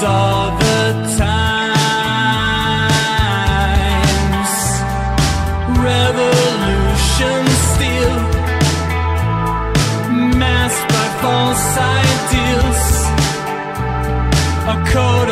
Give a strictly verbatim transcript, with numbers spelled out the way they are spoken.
all the times. Revolution still masked by false ideals. A code